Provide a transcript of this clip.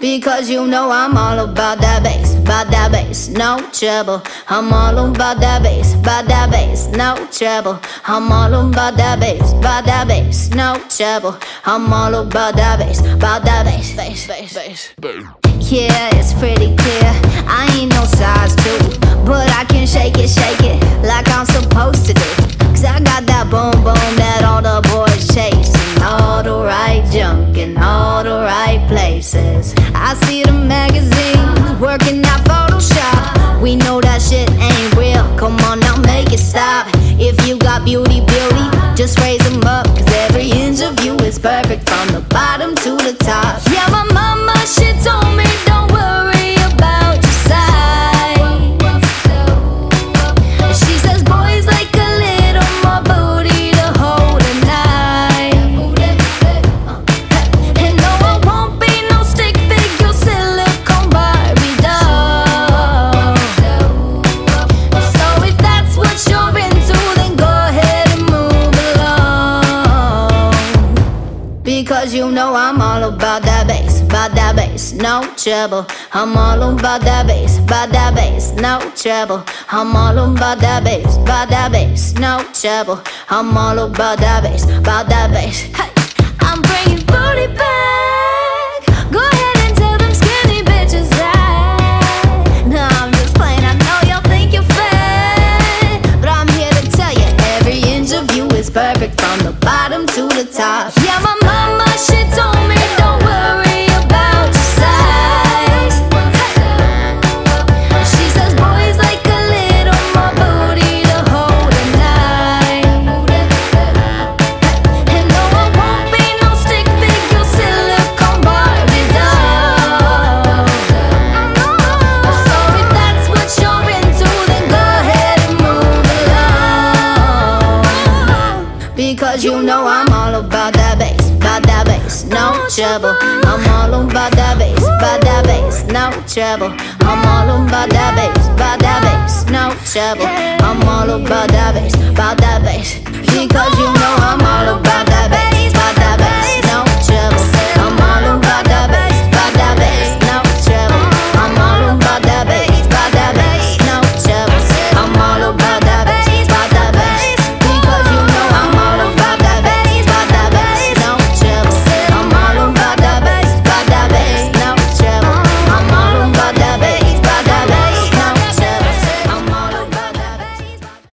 Because you know I'm all about that bass, no trouble. I'm all about that bass, no trouble. I'm all about that bass, no trouble. I'm all about that bass, bass. Yeah, it's pretty clear, I ain't no size 2, but I can shake it like I'm supposed to do. Cause I got that boom boom that all the boys chasing, all the right junk in all the right places. I see the magazines working out Photoshop. We know that shit ain't real, come on now make it stop. If you got beauty, just raise them up. Cause every inch of you is perfect from the bottom to the top. Yeah, my mama, she told me don't worry about your size. She says boys like a little more booty to hold at night. And no, I won't be no stick figure silicone Barbie doll. So if that's what you're into, then go ahead and move along. Because you know I'm all about that bass, no trouble. I'm all about that bass, no trouble. I'm all about that bass, no trouble. I'm all about that bass. Hey, I'm bringing booty back. Go ahead and tell them skinny bitches that. No, I'm just playing, I know y'all think you're fat, but I'm here to tell you every inch of you is perfect from the bottom to the top. Yeah, my mama, she told me don't worry about your size. She says boys like a little more booty to hold at night. And no, I won't be no stick figure silicone Barbie doll. So if that's what you're into, then go ahead and move along. Because you know I'm all about that bass, no trouble. I'm all about that bass, no trouble. I'm all about that bass, no trouble. I'm all about that bass, because you know I'm all about